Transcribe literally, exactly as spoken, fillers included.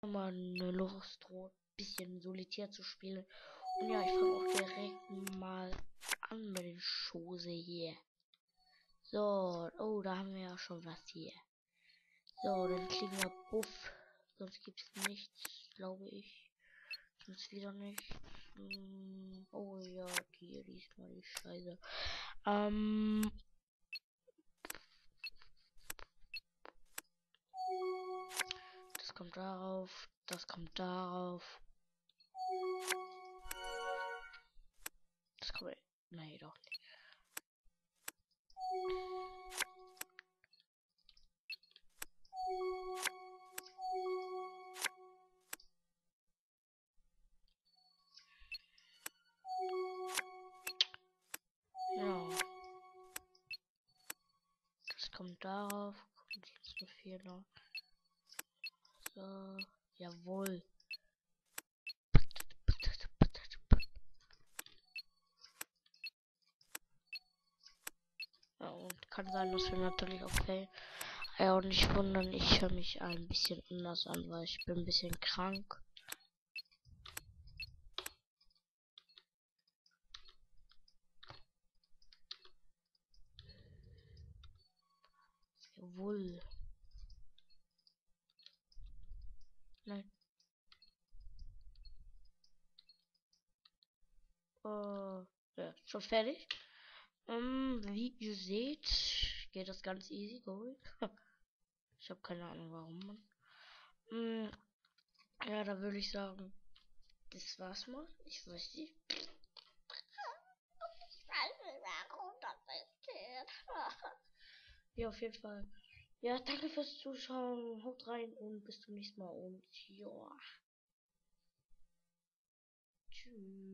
mal eine Lust, ein bisschen solitär zu spielen. Und ja, ich fange auch direkt mal an mit den Chose hier. So, oh, da haben wir ja schon was hier. So, dann kriegen wir Buff. Sonst gibt es nichts, glaube ich. Sonst wieder nicht. Hm, oh ja, hier diesmal die Scheiße. Ähm. Das kommt darauf. Das kommt darauf. Das kommt. Nee, doch nicht. Ja. Das kommt darauf. Kommt jetzt noch vier noch. So. Jawohl. Ja, und kann sein, dass wir natürlich auch fail. Ja, und nicht wundern, ich höre mich ein bisschen anders an, weil ich bin ein bisschen krank. Jawohl. Nein. Uh, ja, schon fertig. Um, wie ihr seht, geht das ganz easy going. Ich habe keine Ahnung warum. Man. Mm, ja, da würde ich sagen, das war's mal. Ich weiß nicht. Ich weiß nicht, warum das passiert. Ja, auf jeden Fall. Ja, danke fürs Zuschauen. Haut rein und bis zum nächsten Mal. Und ja. Tschüss.